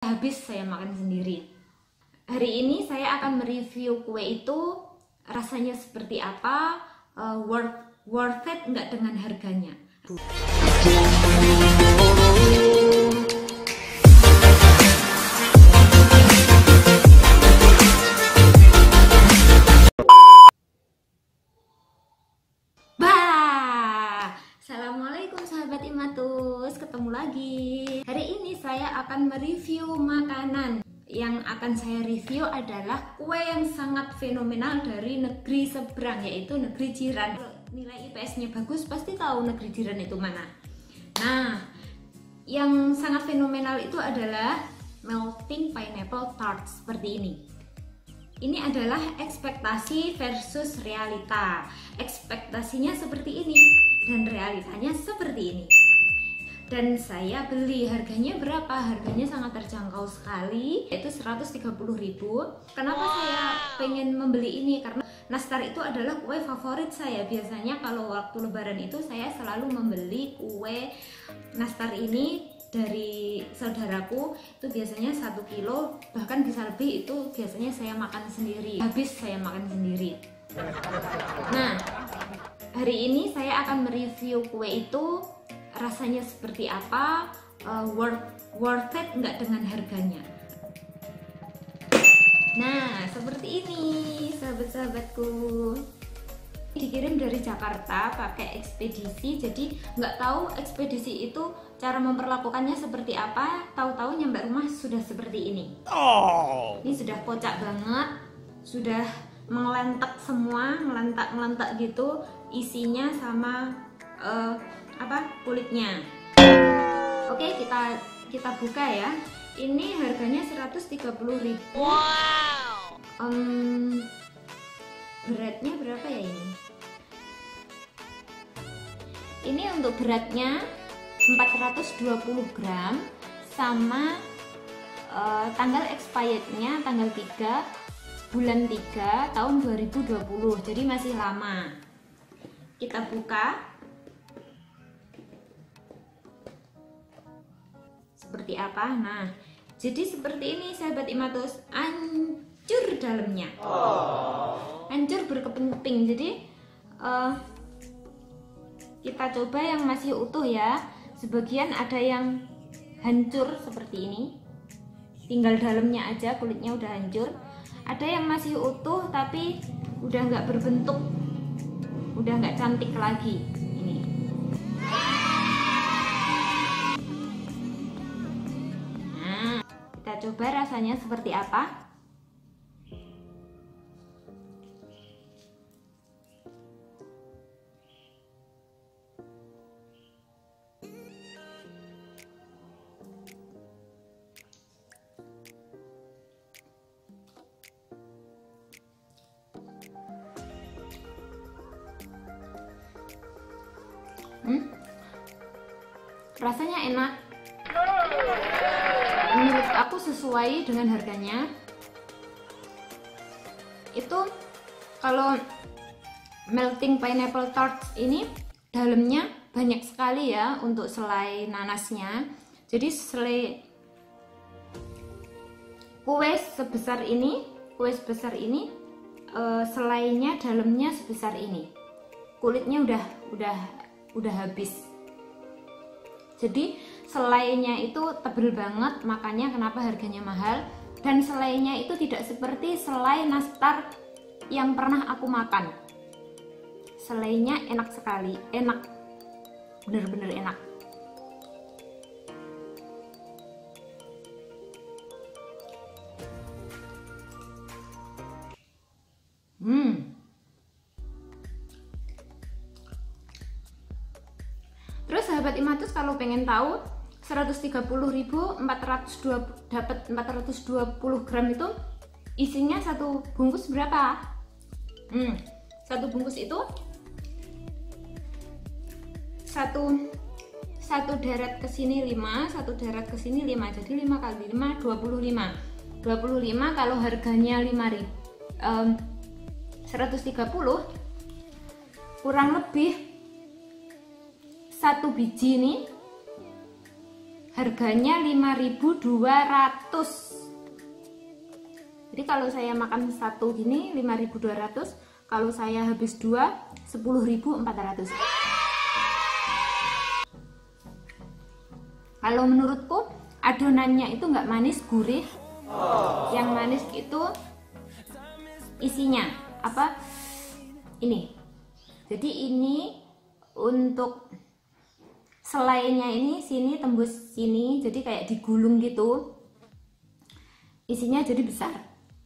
Habis saya makan sendiri. Hari ini saya akan mereview kue itu rasanya seperti apa, worth it nggak dengan harganya. Assalamualaikum sahabat Imatus, ketemu lagi. Hari ini saya akan mereview makanan. Yang akan saya review adalah kue yang sangat fenomenal dari negeri seberang, yaitu negeri jiran. Nilai IPS-nya bagus, pasti tahu negeri jiran itu mana. Nah, yang sangat fenomenal itu adalah melting pineapple tart seperti ini. Ini adalah ekspektasi versus realita. Ekspektasinya seperti ini dan realitanya seperti ini. Dan saya beli, harganya berapa? Harganya sangat terjangkau sekali, yaitu 130.000. Kenapa saya pengen membeli ini? Karena nastar itu adalah kue favorit saya. Biasanya kalau waktu lebaran itu saya selalu membeli kue nastar ini dari saudaraku. Itu biasanya 1 kilo, bahkan bisa lebih. Itu biasanya saya makan sendiri, habis saya makan sendiri. Nah, hari ini saya akan mereview kue itu rasanya seperti apa, worth it nggak dengan harganya. Nah, seperti ini sahabat-sahabatku. Dikirim dari Jakarta pakai ekspedisi, jadi nggak tahu ekspedisi itu cara memperlakukannya seperti apa. Tahu-tahu nyampe rumah sudah seperti ini. Ini sudah kocak banget, sudah melentak semua, melentak gitu isinya sama kulitnya. Oke, kita buka ya. Ini harganya 130.000. Wow. Beratnya berapa ya ini? Ini untuk beratnya 420 gram sama tanggal expirednya tanggal 3 bulan 3 tahun 2020. Jadi masih lama. Kita buka. Seperti apa? Nah, jadi seperti ini sahabat Imatus, hancur dalamnya, hancur berkeping-keping. Jadi kita coba yang masih utuh ya. Sebagian ada yang hancur seperti ini, tinggal dalamnya aja, kulitnya udah hancur. Ada yang masih utuh tapi udah nggak berbentuk, udah nggak cantik lagi. Ini kita coba rasanya seperti apa. Rasanya enak. Menurut aku sesuai dengan harganya. Itu kalau melting pineapple tart ini dalamnya banyak sekali ya untuk selai nanasnya. Jadi selai kue sebesar ini, selainya dalamnya sebesar ini. Kulitnya udah habis. Jadi selainya itu tebel banget, makanya kenapa harganya mahal. Dan selainya itu tidak seperti selai nastar yang pernah aku makan. Selainya enak sekali, enak, bener-bener enak. Terus sahabat Imatus kalau pengen tahu 130.000 dapat 420 gram itu isinya satu bungkus berapa? Satu bungkus itu satu deret ke sini 5, satu deret ke sini 5. Jadi 5 kali 5 25. 25 kalau harganya 130 kurang lebih satu biji ini harganya 5.200. Jadi kalau saya makan satu gini 5.200, kalau saya habis 2 10.400. Kalau menurutku adonannya itu nggak manis, gurih. Yang manis itu isinya apa? Ini. Jadi ini untuk selainya ini sini tembus sini, jadi kayak digulung gitu. Isinya jadi besar.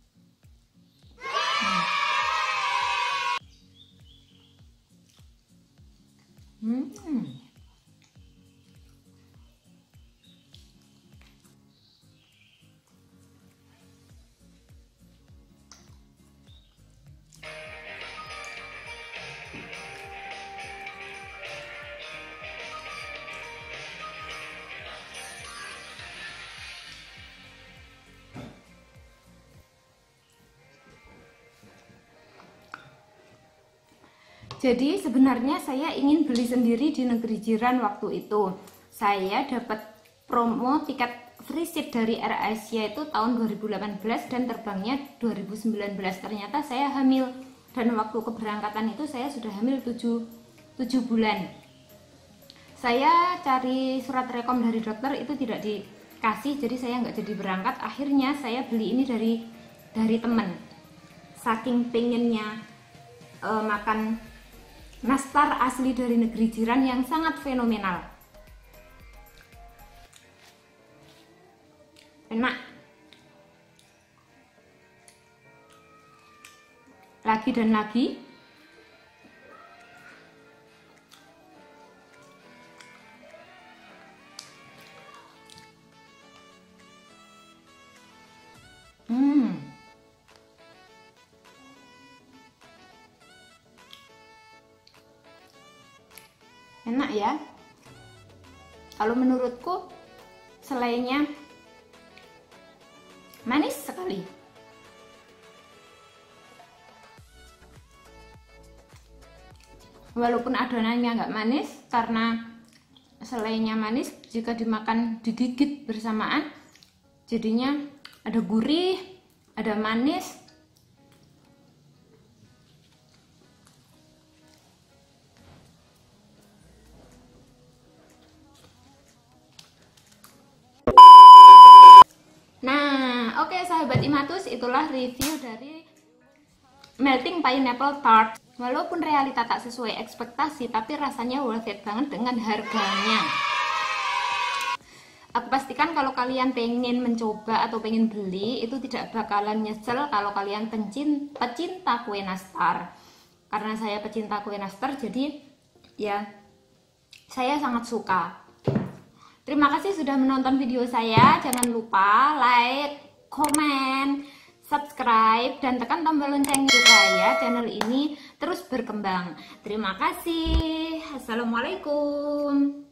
Jadi sebenarnya saya ingin beli sendiri di negeri jiran waktu itu. Saya dapat promo tiket free seat dari AirAsia itu tahun 2018 dan terbangnya 2019. Ternyata saya hamil dan waktu keberangkatan itu saya sudah hamil 7 bulan. Saya cari surat rekom dari dokter itu tidak dikasih, jadi saya nggak jadi berangkat. Akhirnya saya beli ini dari teman. Saking pengennya makan nastar asli dari negeri jiran yang sangat fenomenal. Enak. Lagi dan lagi. Enak ya. Kalau menurutku selainya manis sekali. Walaupun adonannya nggak manis, karena selainya manis, jika dimakan digigit bersamaan jadinya ada gurih, ada manis. Nah, oke sahabat Imatus, itulah review dari melting pineapple tart. Walaupun realita tak sesuai ekspektasi, tapi rasanya worth it banget dengan harganya. Aku pastikan kalau kalian pengen mencoba atau pengen beli, itu tidak bakalan nyesel kalau kalian pecinta kue nastar. Karena saya pecinta kue nastar, jadi ya saya sangat suka. Terima kasih sudah menonton video saya. Jangan lupa like, komen, subscribe, dan tekan tombol lonceng supaya channel ini terus berkembang. Terima kasih. Assalamualaikum.